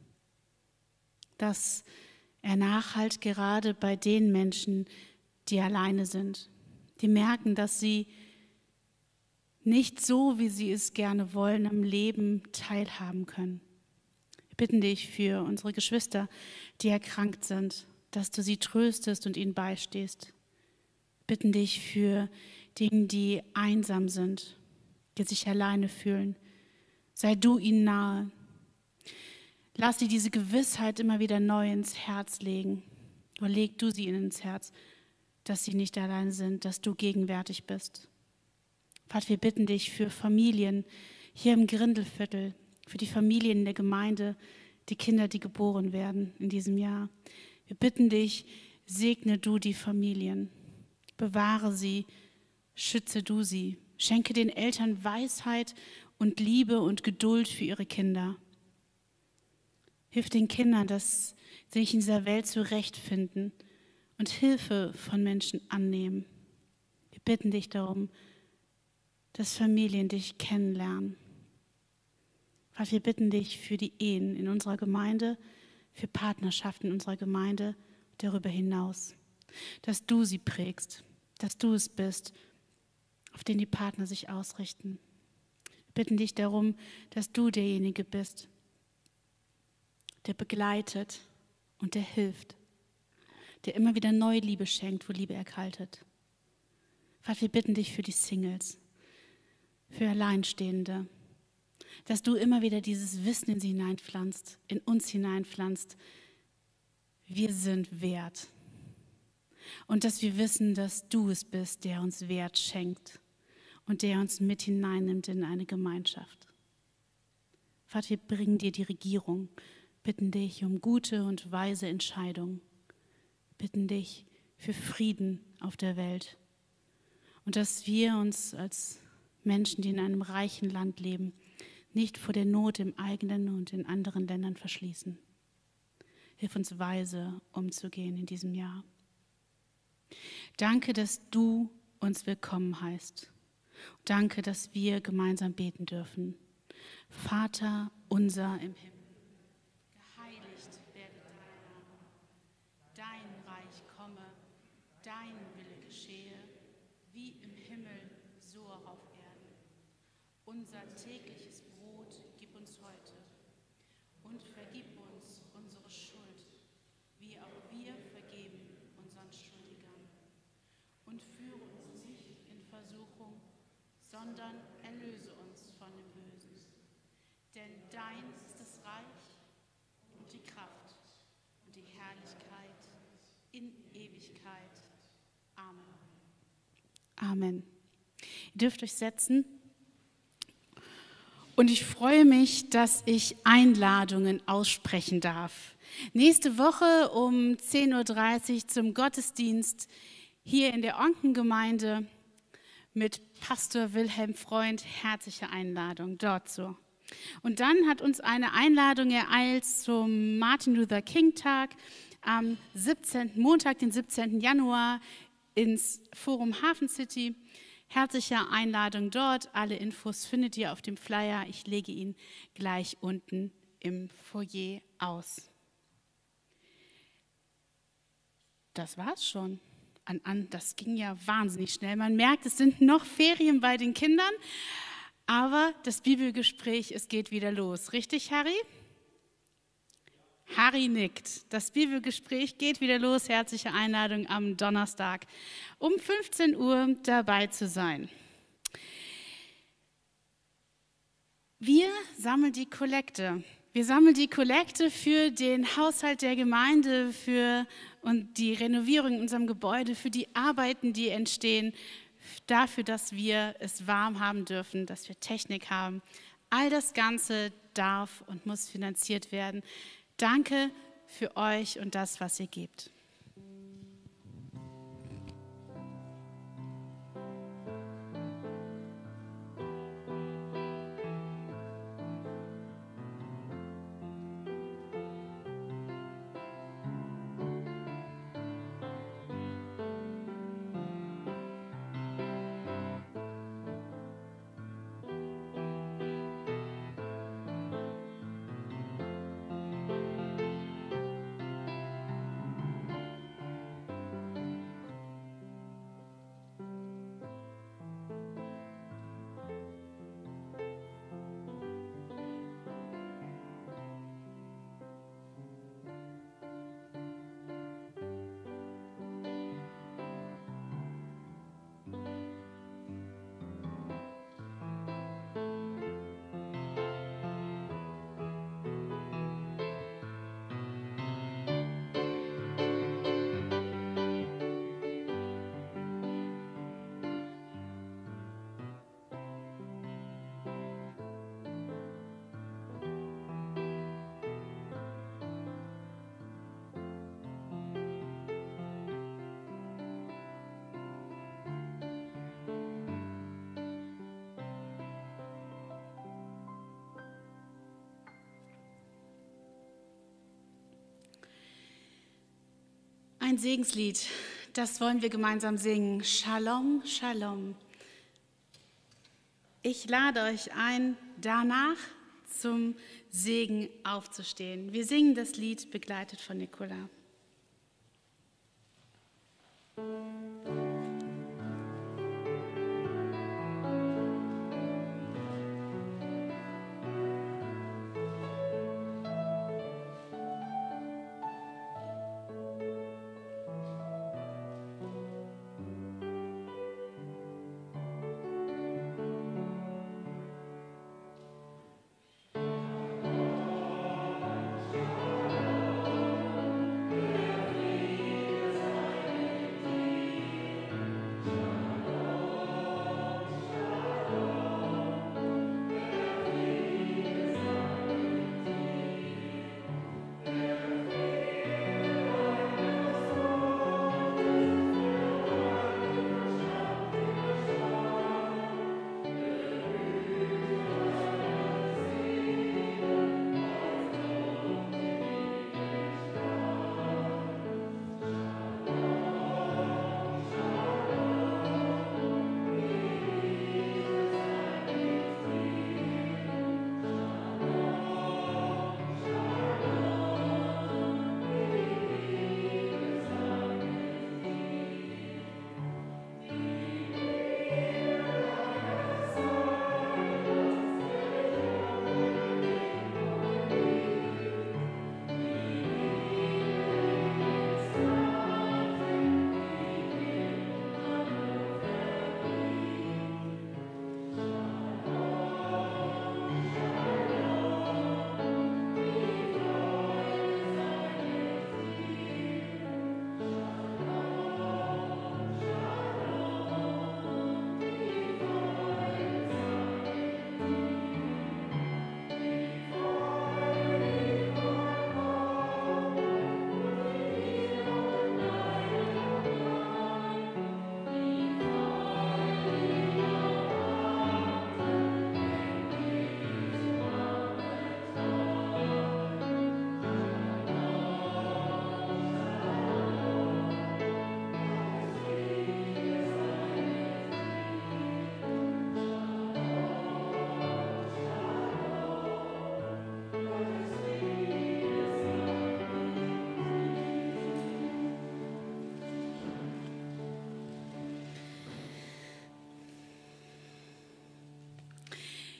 Dass er nachhalt gerade bei den Menschen, die alleine sind, die merken, dass sie nicht so, wie sie es gerne wollen, am Leben teilhaben können. Wir bitten dich für unsere Geschwister, die erkrankt sind, dass du sie tröstest und ihnen beistehst. Wir bitten dich für diejenigen, die einsam sind, die sich alleine fühlen. Sei du ihnen nahe. Lass sie diese Gewissheit immer wieder neu ins Herz legen. Oder leg du sie ihnen ins Herz, dass sie nicht allein sind, dass du gegenwärtig bist. Vater, wir bitten dich für Familien hier im Grindelviertel, für die Familien in der Gemeinde, die Kinder, die geboren werden in diesem Jahr. Wir bitten dich, segne du die Familien, bewahre sie, schütze du sie, schenke den Eltern Weisheit und Liebe und Geduld für ihre Kinder. Hilf den Kindern, dass sie sich in dieser Welt zurechtfinden und Hilfe von Menschen annehmen. Wir bitten dich darum, dass Familien dich kennenlernen. Vater, wir bitten dich für die Ehen in unserer Gemeinde, für Partnerschaften in unserer Gemeinde, darüber hinaus, dass du sie prägst, dass du es bist, auf den die Partner sich ausrichten. Wir bitten dich darum, dass du derjenige bist, der begleitet und der hilft, der immer wieder neue Liebe schenkt, wo Liebe erkaltet. Vater, wir bitten dich für die Singles. für Alleinstehende, dass du immer wieder dieses Wissen in sie hineinpflanzt, in uns hineinpflanzt. Wir sind wert. Und dass wir wissen, dass du es bist, der uns Wert schenkt und der uns mit hineinnimmt in eine Gemeinschaft. Vater, wir bringen dir die Regierung, bitten dich um gute und weise Entscheidungen, bitten dich für Frieden auf der Welt und dass wir uns als Menschen, die in einem reichen Land leben, nicht vor der Not im eigenen und in anderen Ländern verschließen. Hilf uns weise umzugehen in diesem Jahr. Danke, dass du uns willkommen heißt. Danke, dass wir gemeinsam beten dürfen. Vater unser im Himmel, geheiligt werde dein Name. Dein Reich komme, dein Wille geschehe, wie im Himmel, so auch auf Erden. Unser tägliches Brot gib uns heute und vergib uns unsere Schuld, wie auch wir vergeben unseren Schuldigern. Und führe uns nicht in Versuchung, sondern erlöse uns von dem Bösen. Denn dein ist das Reich und die Kraft und die Herrlichkeit in Ewigkeit. Amen. Amen. Ihr dürft euch setzen. Und ich freue mich, dass ich Einladungen aussprechen darf. Nächste Woche um zehn Uhr dreißig zum Gottesdienst hier in der Onkengemeinde mit Pastor Wilhelm Freund. Herzliche Einladung dort so. Und dann hat uns eine Einladung ereilt zum Martin Luther King Tag am siebzehnten Montag, den siebzehnten Januar ins Forum Hafen City. Herzliche Einladung dort. Alle Infos findet ihr auf dem Flyer. Ich lege ihn gleich unten im Foyer aus. Das war's schon. An, an, das ging ja wahnsinnig schnell. Man merkt, es sind noch Ferien bei den Kindern, aber das Bibelgespräch, es geht wieder los. Richtig, Harry? Harry nickt. Das Bibelgespräch geht wieder los. Herzliche Einladung am Donnerstag um fünfzehn Uhr dabei zu sein. Wir sammeln die Kollekte. Wir sammeln die Kollekte für den Haushalt der Gemeinde, für und die Renovierung in unserem Gebäude, für die Arbeiten, die entstehen, dafür, dass wir es warm haben dürfen, dass wir Technik haben. All das Ganze darf und muss finanziert werden. Danke für euch und das, was ihr gebt. Ein Segenslied, das wollen wir gemeinsam singen. Shalom, Shalom. Ich lade euch ein, danach zum Segen aufzustehen. Wir singen das Lied, begleitet von Nicola.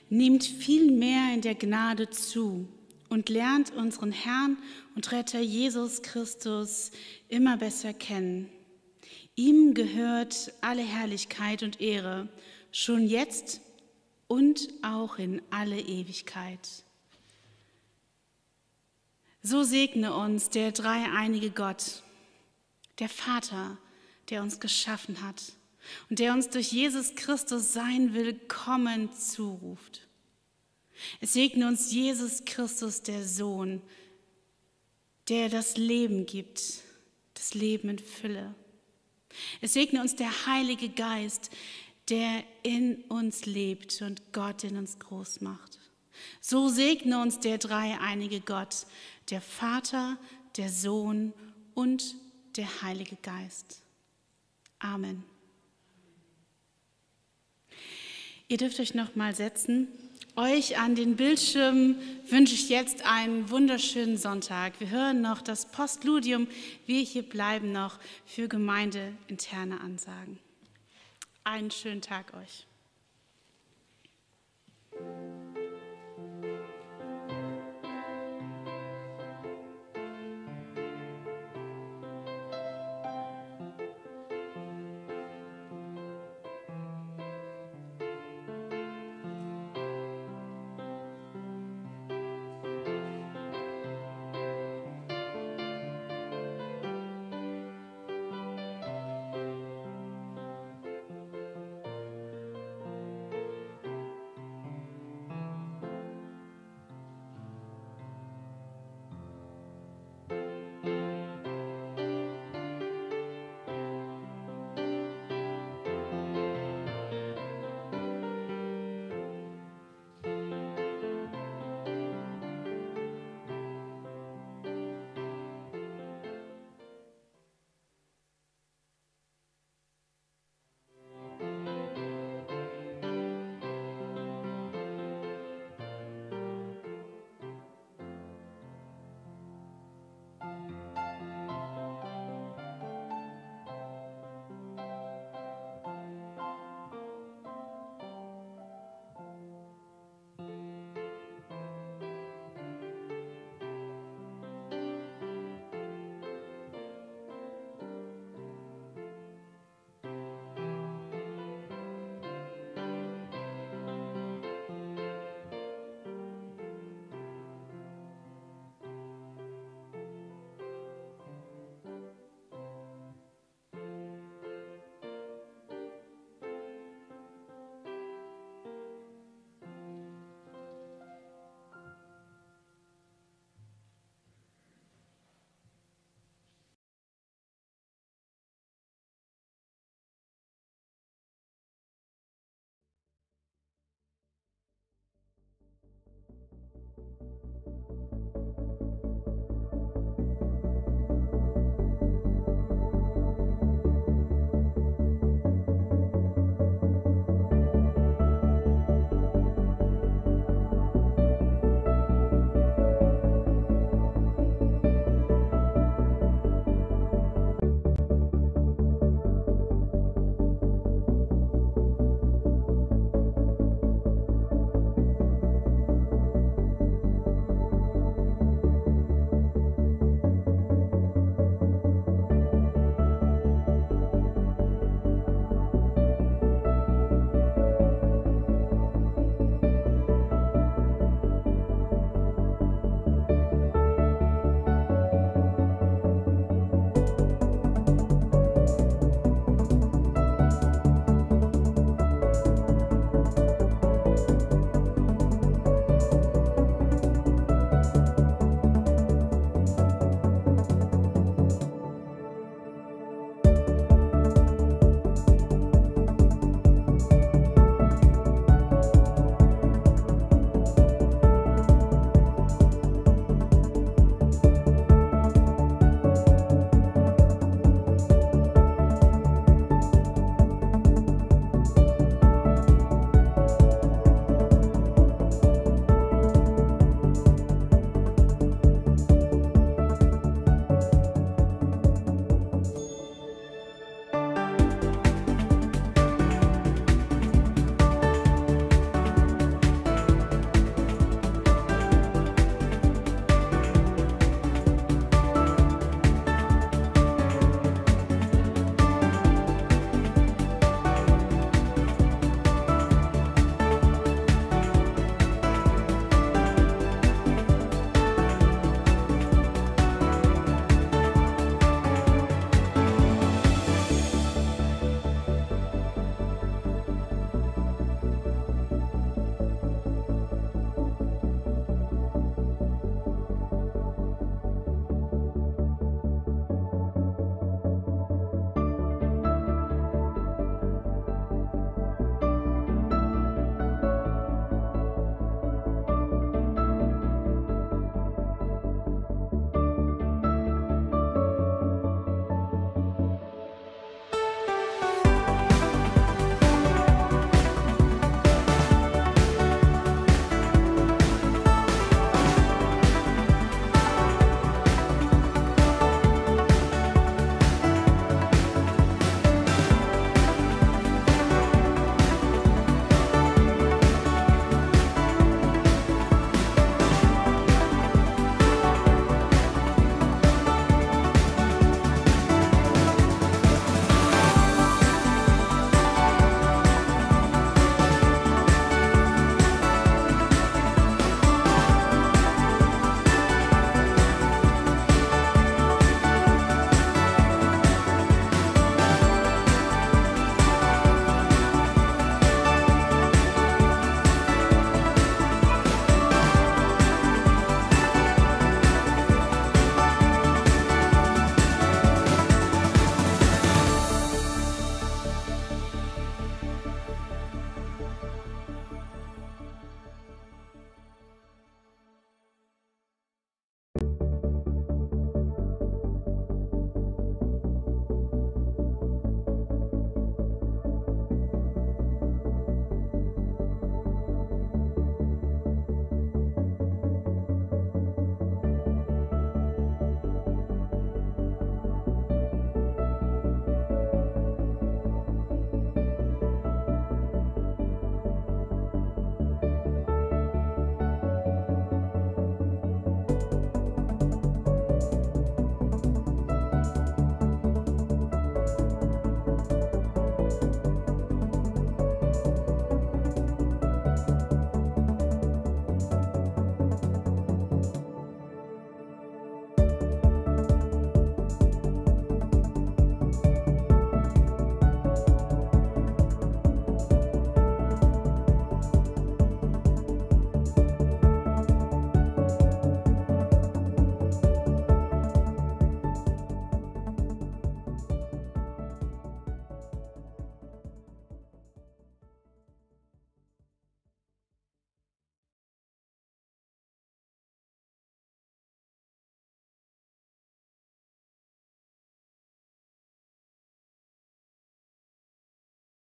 nehmt viel mehr in der Gnade zu und lernt unseren Herrn und Retter Jesus Christus immer besser kennen. Ihm gehört alle Herrlichkeit und Ehre, schon jetzt und auch in alle Ewigkeit. So segne uns der dreieinige Gott, der Vater, der uns geschaffen hat und der uns durch Jesus Christus sein Willkommen zuruft. Es segne uns Jesus Christus, der Sohn, der das Leben gibt, das Leben in Fülle. Es segne uns der Heilige Geist, der in uns lebt und Gott in uns groß macht. So segne uns der dreieinige Gott, der Vater, der Sohn und der Heilige Geist. Amen. Ihr dürft euch noch mal setzen. Euch an den Bildschirmen wünsche ich jetzt einen wunderschönen Sonntag. Wir hören noch das Postludium. Wir hier bleiben noch für gemeindeinterne Ansagen. Einen schönen Tag euch.